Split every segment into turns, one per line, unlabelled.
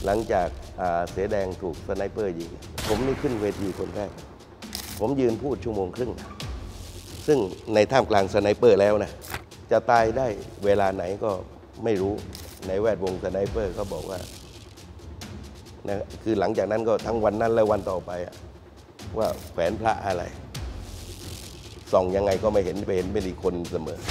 หลังจากเสือแดงถูกสไนเปอร์ยิงผมนี่ขึ้นเวทีคนแรกผมยืนพูดชั่วโมงครึ่งซึ่งในท่ามกลางสไนเปอร์แล้วนะจะตายได้เวลาไหนก็ไม่รู้ในแวดวงสไนเปอร์เขาบอกว่านะคือหลังจากนั้นก็ทั้งวันนั้นและวันต่อไปว่าแขวนพระอะไรส่องยังไงก็ไม่เห็นเป็นอีกคนเสมอ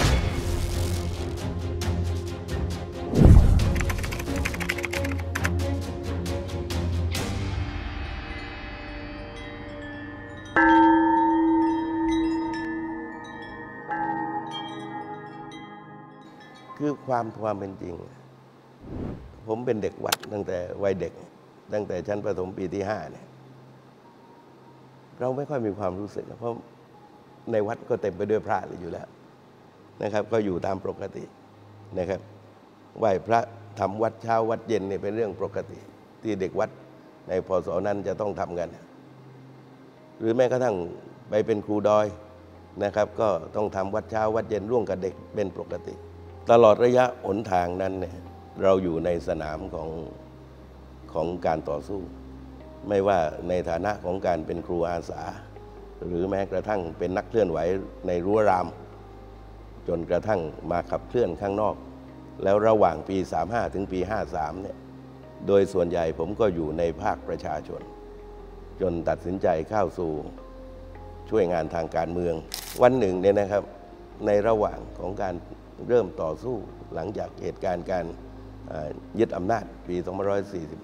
คือความเป็นจริงผมเป็นเด็กวัดตั้งแต่วัยเด็กตั้งแต่ชั้นประถมปีที่5เนี่ยเราไม่ค่อยมีความรู้สึกเพราะในวัดก็เต็มไปด้วยพระอยู่แล้วนะครับก็อยู่ตามปกตินะครับไหว้พระทำวัดเช้าวัดเย็นเนี่ยเป็นเรื่องปกติที่เด็กวัดในพศนั้นจะต้องทำกันหรือแม้กระทั่งไปเป็นครูดอยนะครับก็ต้องทำวัดเช้าวัดเย็นร่วมกับเด็กเป็นปกติตลอดระยะหนทางนั้นเนี่ยเราอยู่ในสนามของการต่อสู้ไม่ว่าในฐานะของการเป็นครูอาสาหรือแม้กระทั่งเป็นนักเคลื่อนไหวในรั้วรามจนกระทั่งมาขับเคลื่อนข้างนอกแล้วระหว่างปี35ถึงปี53เนี่ยโดยส่วนใหญ่ผมก็อยู่ในภาคประชาชนจนตัดสินใจเข้าสู่ช่วยงานทางการเมืองวันหนึ่งเนี่ยนะครับในระหว่างของการเริ่มต่อสู้หลังจากเหตุการณ์การยึดอำนาจปี2549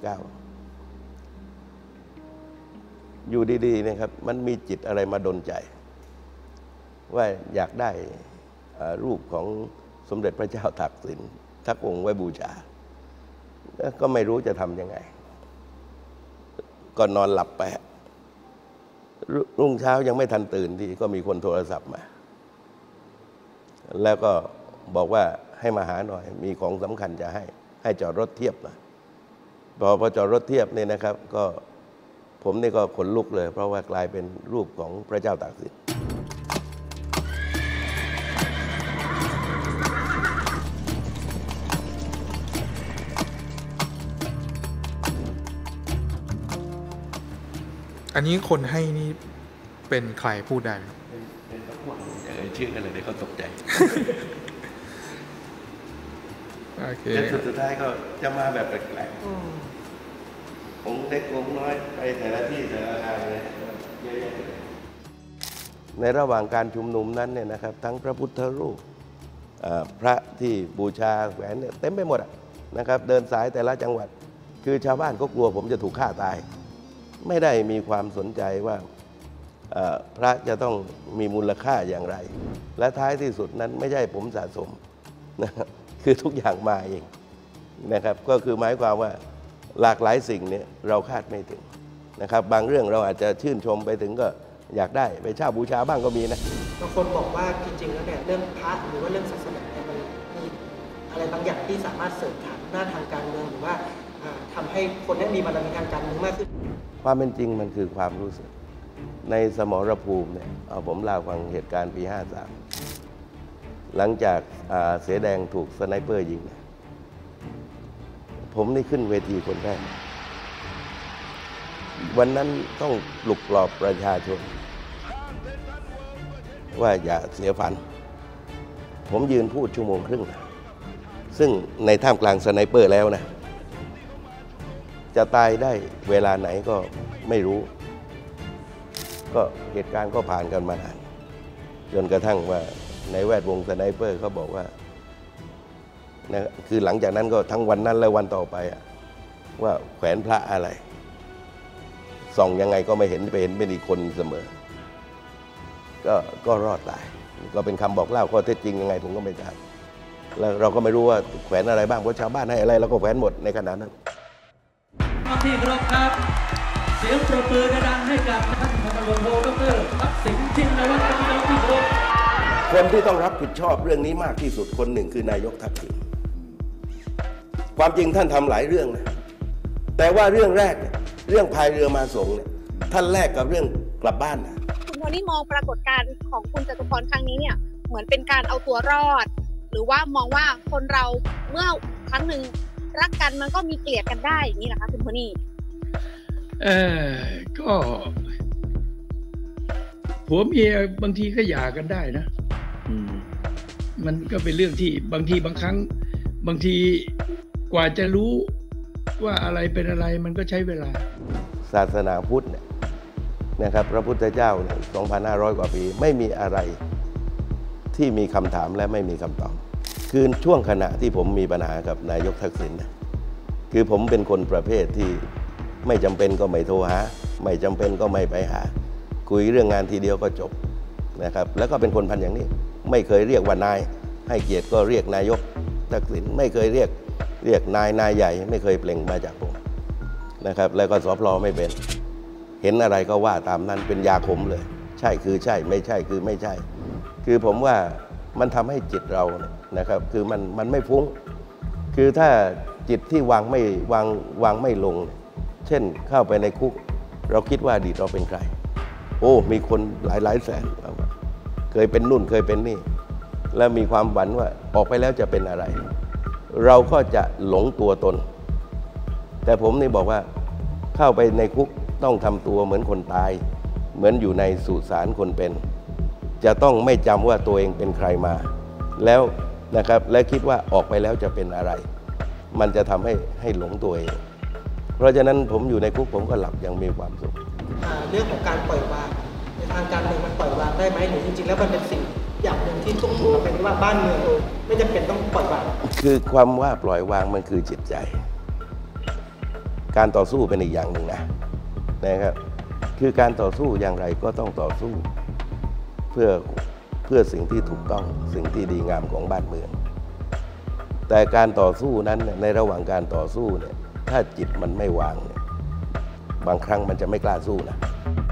อยู่ดีๆนะครับมันมีจิตอะไรมาดลใจว่าอยากได้รูปของสมเด็จพระเจ้าตากสินทักองค์ไว้บูชาก็ไม่รู้จะทำยังไงก็นอนหลับไปรุ่งเช้ายังไม่ทันตื่นที่ก็มีคนโทรศัพท์มาแล้วก็บอกว่าให้มาหาหน่อยมีของสำคัญจะให้จอดรถเทียบนะพอจอดรถเทียบเนี่ยนะครับก็ผมนี่ก็ขนลุกเลยเพราะว่ากลายเป็นรูปของพระเจ้าตากสิน
อันนี้คนให้นี่เป็นใครพูดได้ไหม
เป็นพวกอย่าชื่อกันเลยเดี๋ยวเขาตกใจ
โอเค
สุดท้ายก็จะมาแบบแปลกๆผมเล็กผมน้อยไปแต่ละที่แต่ละทางเลยเยอะแยะในระหว่างการชุมนุมนั้นเนี่ยนะครับทั้งพระพุทธรูปพระที่บูชาแหวนเนี่ยเต็มไปหมดนะครับเดินสายแต่ละจังหวัดคือชาวบ้านก็กลัวผมจะถูกฆ่าตายไม่ได้มีความสนใจว่าพระจะต้องมีมูลค่าอย่างไรและท้ายที่สุดนั้นไม่ใช่ผมสะสมนะครับคือทุกอย่างมาเองนะครับก็คือหมายความว่าหลากหลายสิ่งเนี่ยเราคาดไม่ถึงนะครับบางเรื่องเราอาจจะชื่นชมไปถึงก็อยากได้ไปเช่าบูชาบ้างก็มีนะ
บางคนบอกว่าจริงๆแล้วเนี่ยเรื่องพระหรือว่าเรื่องศาสนาเนี่ยมันมีอะไรบางอย่างที่สามารถเสริมฐานหน้าทางการเมืองหรือว่าทำให้คนได้มีบารมีทางการเมืองมากขึ้น
ความเป็นจริงมันคือความรู้สึกในสมรภูมิเนี่ยผมเล่าฟังเหตุการณ์ปี53หลังจากเสือแดงถูกสไนเปอร์ยิงผมนี่ขึ้นเวทีคนแรกวันนั้นต้องปลุกปลอบประชาชนว่าอย่าเสียฝันผมยืนพูดชั่วโมงครึ่งซึ่งในท่ามกลางสไนเปอร์แล้วนะจะตายได้เวลาไหนก็ไม่รู้ก็เหตุการณ์ก็ผ่านกันมานานจนกระทั่งว่าในแวดวงสไนเปอร์เขาบอกว่านะคือหลังจากนั้นก็ทั้งวันนั้นและวันต่อไปว่าแขวนพระอะไรส่องยังไงก็ไม่เห็นเป็นอีกคนเสมอก็รอดตายก็เป็นคำบอกเล่าข้อเท็จจริงยังไงผมก็ไม่ทราบแล้วเราก็ไม่รู้ว่าแขวนอะไรบ้างเพราะชาวบ้านให้อะไรเราก็แขวนหมดในขณะนั้น
ที่เคารพครับเสียงปรบมือดังให้กับท่านพันตำรวจโทดร.ทักษิณชินวัตรพี่น้องที่เคารพ
คนที่ต้องรับผิดชอบเรื่องนี้มากที่สุดคนหนึ่งคือนายกทักษิณความจริงท่านทำหลายเรื่องนะแต่ว่าเรื่องแรกเรื่องพายเรือมาส่งเนี่ยท่านแรกกับเรื่องกลับบ้านนะ
คุณโทนี่มองปรากฏการณ์ของคุณจตุพรครั้งนี้เนี่ยเหมือนเป็นการเอาตัวรอดหรือว่ามองว่าคนเราเมื่อครั้งหนึ่งรักกันมันก็มีเกลียดกันได้อย่างนี้เหรอคะคุณโทนี่
ก็ผัวเมียบางทีก็หย่ากันได้นะมันก็เป็นเรื่องที่บางทีบางครั้งบางทีกว่าจะรู้ว่าอะไรเป็นอะไรมันก็ใช้เวลา
ศาสนาพุทธเนี่ยนะครับพระพุทธเจ้าเนี่ย 2,500 กว่าปีไม่มีอะไรที่มีคำถามและไม่มีคำตอบคือช่วงขณะที่ผมมีปัญหากับนายกทักษิณนะคือผมเป็นคนประเภทที่ไม่จำเป็นก็ไม่โทรหาไม่จำเป็นก็ไม่ไปหาคุยเรื่องงานทีเดียวก็จบนะครับแล้วก็เป็นคนพันอย่างนี้ไม่เคยเรียกว่านายให้เกียรติก็เรียกนายกทักษิณไม่เคยเรียกนายใหญ่ไม่เคยเปล่งมาจากผมนะครับแล้วก็สพลไม่เป็นเห็นอะไรก็ว่าตามนั้นเป็นยาขมเลยใช่คือใช่ไม่ใช่คือไม่ใช่คือผมว่ามันทำให้จิตเรานะครับคือมันไม่ฟุ้งคือถ้าจิตที่วางไม่ลงเช่นเข้าไปในคุกเราคิดว่าอดีตเราเป็นใครโอ้มีคนหลายแสนเคยเป็นนู่นเคยเป็นนี่แล้วมีความหวังว่าออกไปแล้วจะเป็นอะไรเราก็จะหลงตัวตนแต่ผมนี่บอกว่าเข้าไปในคุกต้องทำตัวเหมือนคนตายเหมือนอยู่ในสุสานคนเป็นจะต้องไม่จำว่าตัวเองเป็นใครมาแล้วนะครับและคิดว่าออกไปแล้วจะเป็นอะไรมันจะทำให้หลงตัวเองเพราะฉะนั้นผมอยู่ในคุกผมก็หลับอย่างมีความสุข
เรื่องของการปล่อยวางในทางการเมืองมันปล่อยวางได้ไหมหรือจริงๆแล้วมันเป็นสิ่งอย่างหนึ่งที่ทุกคนเป็นว่าบ้านเมืองไม่จำเป็นต้องปล่อยวาง
คือความว่าปล่อยวางมันคือจิตใจการต่อสู้เป็นอีกอย่างหนึ่งนะครับคือการต่อสู้อย่างไรก็ต้องต่อสู้เพื่อสิ่งที่ถูกต้องสิ่งที่ดีงามของบ้านเมืองแต่การต่อสู้นั้นในระหว่างการต่อสู้เนี่ยถ้าจิตมันไม่วางเนี่ยบางครั้งมันจะไม่กล้าสู้นะ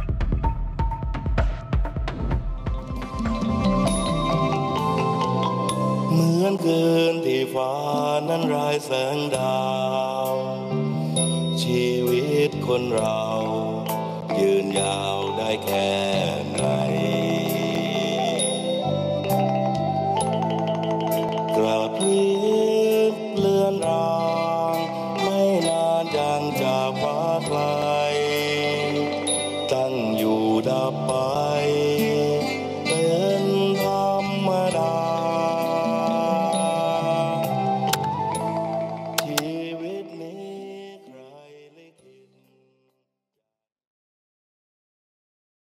เหมือนคืนที่ฟ้านั้นรายแสงดาวชีวิตคนเรายืนยาวได้แค่ไหน